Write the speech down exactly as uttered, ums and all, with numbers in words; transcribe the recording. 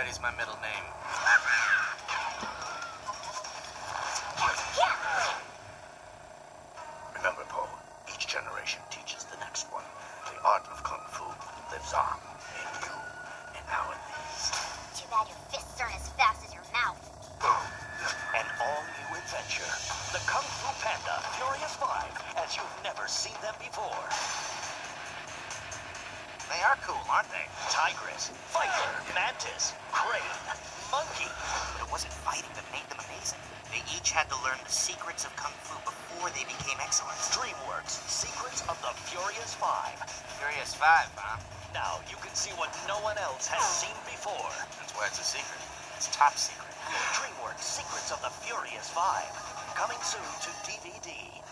Freddy's my middle name. Remember, Poe, each generation teaches the next one. The art of Kung Fu lives on in you and now in these. Too bad your fists aren't as fast as your mouth. An all-new adventure. The Kung Fu Panda Furious five, as you've never seen them before. They are cool, aren't they? Tigress, Fighter, Mantis, Crane, Monkey. But it wasn't fighting that made them amazing. They each had to learn the secrets of Kung Fu before they became excellent. DreamWorks, Secrets of the Furious five. Furious Five, huh? Now you can see what no one else has seen before. That's why it's a secret. It's top secret. DreamWorks, Secrets of the Furious five. Coming soon to D V D.